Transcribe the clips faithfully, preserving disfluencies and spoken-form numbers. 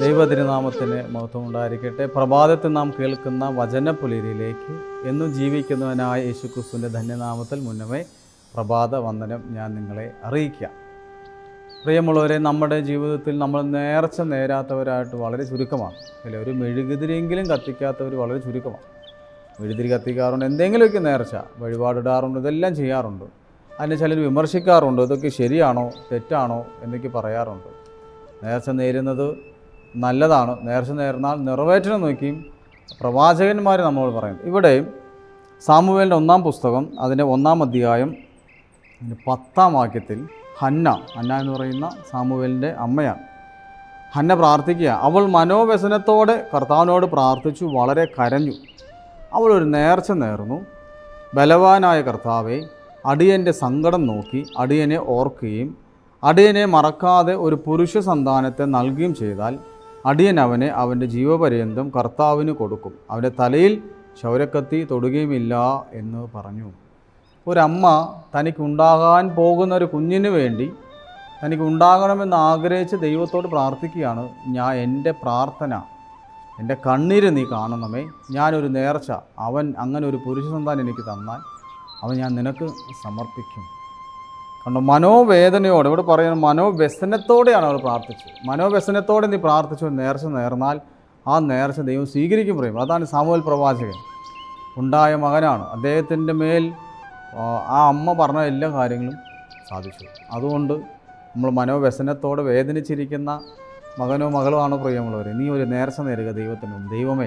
ദൈവതിരുനാമത്തിന് മഹത്വം ഉണ്ടായിരിക്കട്ടെ. പ്രഭാതത്തിൽ നാം കേൾക്കുന്ന വചനപ്പുലരിയിലേക്ക് എന്നും ജീവിക്കുന്നവനായ യേശുക്രിസ്തുവിൻ്റെ ധന്യനാമത്തിൽ മുന്നമേ പ്രഭാത വന്ദനം ഞാൻ നിങ്ങളെ അറിയിക്കാം. പ്രിയമുള്ളവരെ, നമ്മുടെ ജീവിതത്തിൽ നമ്മൾ നേർച്ച നേരാത്തവരായിട്ട് വളരെ ചുരുക്കമാണ് അല്ലേ? ഒരു മെഴുകുതിരിയെങ്കിലും കത്തിക്കാത്തവർ വളരെ ചുരുക്കമാണ്. മെഴുകുതിരി കത്തിക്കാറുണ്ട്, എന്തെങ്കിലുമൊക്കെ നേർച്ച വഴിപാടിടാറുണ്ട്, ഇതെല്ലാം ചെയ്യാറുണ്ട്. അതിന് ചിലർ വിമർശിക്കാറുണ്ട്, ഇതൊക്കെ ശരിയാണോ തെറ്റാണോ എന്നൊക്കെ പറയാറുണ്ട്. നേർച്ച നേരുന്നത് നല്ലതാണ്. നേർച്ച നേർന്നാൽ നിറവേറ്റണം നോക്കിയും പ്രവാചകന്മാർ നമ്മളോട് പറയും. ഇവിടെ സാമുവേലിൻ്റെ ഒന്നാം പുസ്തകം അതിൻ്റെ ഒന്നാം അധ്യായം പത്താം വാക്യത്തിൽ ഹന്ന ഹന്ന എന്ന് പറയുന്ന സാമുവേലിൻ്റെ അമ്മയാണ്. ഹന്ന പ്രാർത്ഥിക്കുക. അവൾ മനോവ്യസനത്തോടെ കർത്താവിനോട് പ്രാർത്ഥിച്ചു, വളരെ കരഞ്ഞു. അവൾ ഒരു നേർച്ച നേർന്നു. ബലവാനായ കർത്താവെ, അടിയൻ്റെ സങ്കടം നോക്കി അടിയനെ ഓർക്കുകയും അടിയനെ മറക്കാതെ ഒരു പുരുഷ സന്താനത്തെ നൽകുകയും ചെയ്താൽ അടിയൻ അവനെ അവൻ്റെ ജീവപര്യന്തം കർത്താവിന് കൊടുക്കും, അവൻ്റെ തലയിൽ ക്ഷൗരക്കത്തി തൊടുകയുമില്ല എന്ന് പറഞ്ഞു. ഒരമ്മ തനിക്കുണ്ടാകാൻ പോകുന്ന ഒരു കുഞ്ഞിന് വേണ്ടി തനിക്ക് ഉണ്ടാകണമെന്ന് ആഗ്രഹിച്ച് ദൈവത്തോട് പ്രാർത്ഥിക്കുകയാണ്. ഞാൻ എൻ്റെ പ്രാർത്ഥന, എൻ്റെ കണ്ണീര് നീ കാണണമേ, ഞാനൊരു നേർച്ച, അവൻ അങ്ങനെ ഒരു പുരുഷ സന്താനം എനിക്ക് തന്നാൽ അവൻ ഞാൻ നിനക്ക് സമർപ്പിക്കും. കണ്ടോ, മനോവേദനയോടെ, ഇവിടെ പറയുന്നത് മനോവ്യസനത്തോടെയാണ് അവർ പ്രാർത്ഥിച്ചത്. മനോവ്യസനത്തോടെ നീ പ്രാർത്ഥിച്ചു നേർച്ച നേർന്നാൽ ആ നേർച്ച ദൈവം സ്വീകരിക്കും പറയും. അതാണ് സാമുവേൽ പ്രവാചകൻ. ഉണ്ടായ മകനാണ്. അദ്ദേഹത്തിൻ്റെ മേൽ ആ അമ്മ പറഞ്ഞ എല്ലാ കാര്യങ്ങളും സാധിച്ചു. അതുകൊണ്ട് നമ്മൾ മനോവ്യസനത്തോടെ വേദനിച്ചിരിക്കുന്ന മകനോ മകളോ ആണോ പ്രിയമുള്ളവരെ, നീ ഒരു നേർച്ച നേരുക ദൈവത്തിന്. ദൈവമേ,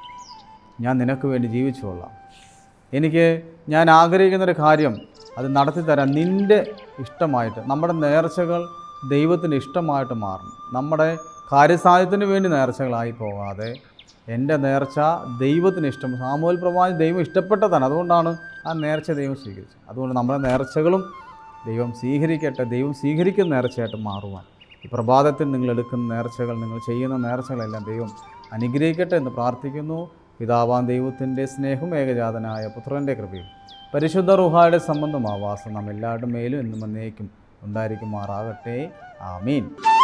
ഞാൻ നിനക്ക് വേണ്ടി ജീവിച്ചു കൊള്ളാം. എനിക്ക് ഞാൻ ആഗ്രഹിക്കുന്നൊരു കാര്യം അത് നടത്തി തരാൻ നിൻ്റെ ഇഷ്ടമായിട്ട്. നമ്മുടെ നേർച്ചകൾ ദൈവത്തിന് ഇഷ്ടമായിട്ട് മാറണം. നമ്മുടെ കാര്യസാധ്യത്തിന് വേണ്ടി നേർച്ചകളായി പോകാതെ എൻ്റെ നേർച്ച ദൈവത്തിന് ഇഷ്ടം. സാമുവേൽ പ്രവാചകൻ ദൈവം ഇഷ്ടപ്പെട്ടതാണ്. അതുകൊണ്ടാണ് ആ നേർച്ച ദൈവം സ്വീകരിച്ചത്. അതുകൊണ്ട് നമ്മുടെ നേർച്ചകളും ദൈവം സ്വീകരിക്കട്ടെ. ദൈവം സ്വീകരിക്കുന്ന നേർച്ചയായിട്ട് മാറുവാൻ ഈ പ്രഭാതത്തിൽ നിങ്ങൾ എടുക്കുന്ന നേർച്ചകൾ, നിങ്ങൾ ചെയ്യുന്ന നേർച്ചകളെല്ലാം ദൈവം അനുഗ്രഹിക്കട്ടെ എന്ന് പ്രാർത്ഥിക്കുന്നു. പിതാവാം ദൈവത്തിൻ്റെ സ്നേഹവും ഏകജാതനായ പുത്രൻ്റെ കൃപയും പരിശുദ്ധ റൂഹായുടെ സംബന്ധം ആവാസം നാം എല്ലാവരുടെ മേലും എന്നും എന്നേക്കും ഉണ്ടായിരിക്കുമാറാകട്ടെ. ആമീൻ.